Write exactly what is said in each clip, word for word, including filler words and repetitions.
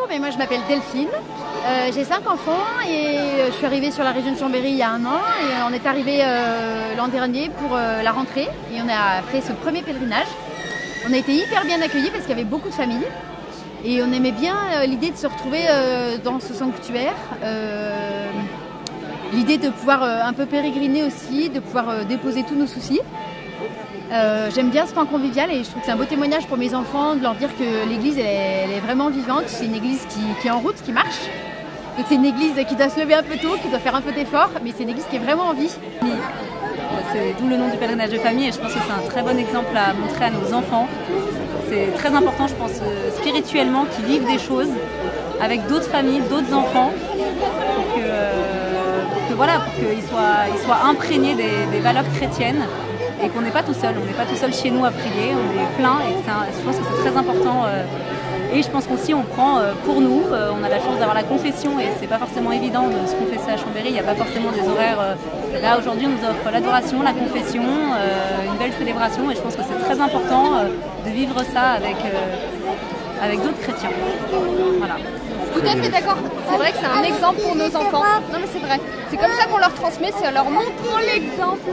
mais moi je m'appelle Delphine, euh, j'ai cinq enfants et je suis arrivée sur la région de Chambéry il y a un an et on est arrivé euh, l'an dernier pour euh, la rentrée et on a fait ce premier pèlerinage. On a été hyper bien accueillis parce qu'il y avait beaucoup de familles et on aimait bien euh, l'idée de se retrouver euh, dans ce sanctuaire, euh, l'idée de pouvoir euh, un peu pérégriner aussi, de pouvoir euh, déposer tous nos soucis. Euh, J'aime bien ce point convivial et je trouve que c'est un beau témoignage pour mes enfants de leur dire que l'église elle est, elle est vraiment vivante, c'est une église qui, qui est en route, qui marche. Donc c'est une église qui doit se lever un peu tôt, qui doit faire un peu d'effort, mais c'est une église qui est vraiment en vie. C'est d'où le nom du pèlerinage de famille et je pense que c'est un très bon exemple à montrer à nos enfants. C'est très important, je pense, spirituellement, qu'ils vivent des choses avec d'autres familles, d'autres enfants, pour que, pour que, voilà, pour qu'ils soient, ils soient imprégnés des, des valeurs chrétiennes. Et qu'on n'est pas tout seul, on n'est pas tout seul chez nous à prier, on est plein et un, je pense que c'est très important. Euh, et je pense qu'aussi on prend euh, pour nous, euh, on a la chance d'avoir la confession et c'est pas forcément évident de se confesser à Chambéry, il n'y a pas forcément des horaires. Euh, là aujourd'hui on nous offre l'adoration, la confession, euh, une belle célébration et je pense que c'est très important euh, de vivre ça avec, euh, avec d'autres chrétiens. Voilà. Tout à fait d'accord, c'est vrai que c'est un exemple pour nos enfants. Non mais c'est vrai, c'est comme ça qu'on leur transmet, c'est en leur montrant l'exemple.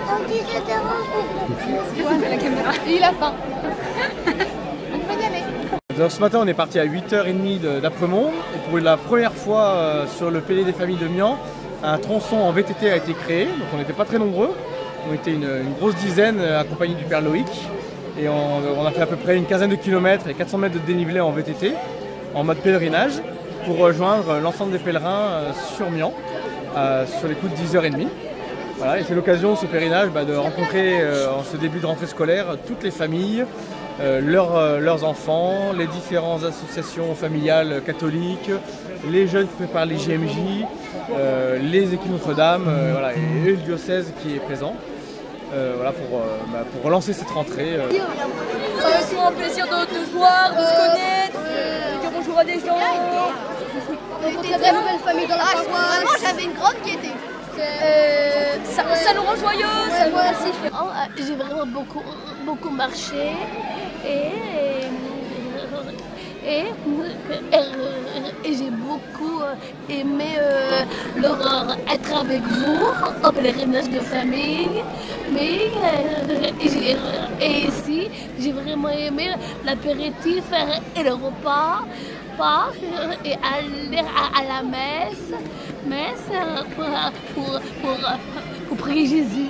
Ouais, la caméra. Et il a faim. On peut y aller. Donc ce matin on est parti à huit heures trente d'Apremont et pour la première fois euh, sur le Pélé des familles de Mian, un tronçon en V T T a été créé, donc on n'était pas très nombreux, on était une, une grosse dizaine accompagnés du Père Loïc et on, on a fait à peu près une quinzaine de kilomètres et quatre cents mètres de dénivelé en V T T en mode pèlerinage pour rejoindre l'ensemble des pèlerins sur Mian euh, sur les coups de dix heures trente. Voilà, et c'est l'occasion, ce pèlerinage, bah, de rencontrer euh, en ce début de rentrée scolaire toutes les familles, euh, leurs, euh, leurs enfants, les différentes associations familiales catholiques, les jeunes qui préparent les J M J, euh, les équipes Notre-Dame, euh, voilà, et, et le diocèse qui est présent. Euh, voilà, pour, euh, bah, pour relancer cette rentrée. Euh. C'est toujours un plaisir de te voir, de se connaître, de dire bonjour à des gens. Rencontrer des nouvelles familles dans la paroisse. Vraiment, j'avais une grande gaieté. Euh, ça, ça nous rend joyeux. Ça moi aussi, je fais. Oh, j'ai vraiment beaucoup, beaucoup marché et, et, et, et j'ai beaucoup aimé euh, leur, être avec vous au pèlerinage de famille. Mais euh, et, et ici, j'ai vraiment aimé l'apéritif et le repas. Pas, et aller à, à la messe, messe pour, pour, pour, pour prier Jésus.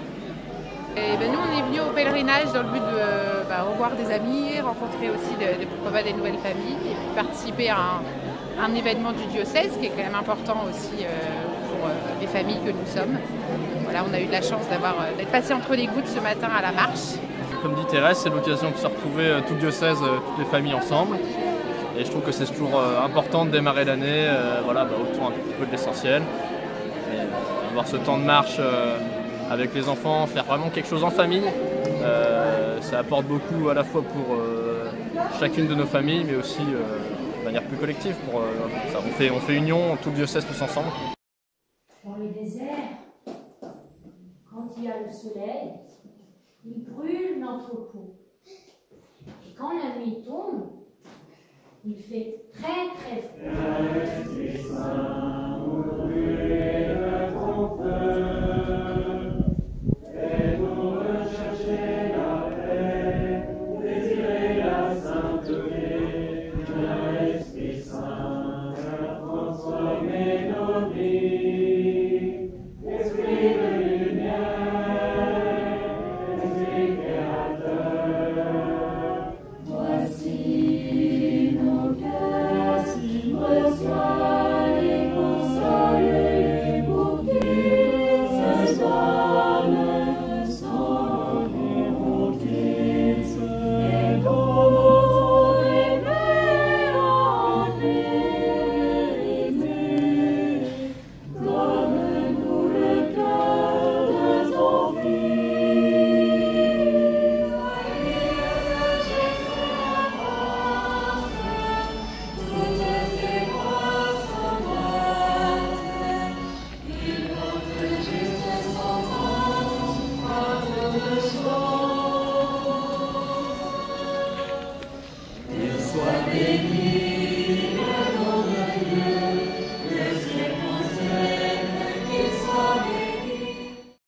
Et ben nous on est venus au pèlerinage dans le but de bah, revoir des amis, rencontrer aussi de, de, pourquoi pas des nouvelles familles et puis participer à un, un événement du diocèse qui est quand même important aussi euh, pour euh, les familles que nous sommes. Voilà, on a eu de la chance d'avoir d'être passé entre les gouttes ce matin à la marche. Comme dit Thérèse, c'est l'occasion de se retrouver euh, tout le diocèse, euh, toutes les familles ensemble. Et je trouve que c'est toujours euh, important de démarrer l'année euh, voilà, bah, autour un petit peu de l'essentiel. Euh, avoir ce temps de marche euh, avec les enfants, faire vraiment quelque chose en famille, euh, ça apporte beaucoup à la fois pour euh, chacune de nos familles, mais aussi euh, de manière plus collective. Pour, euh, ça, on, fait, on fait union, tout le diocèse tous ensemble. Dans les déserts, quand il y a le soleil, il brûle notre peau. Et quand la nuit tombe, il fait très très froid.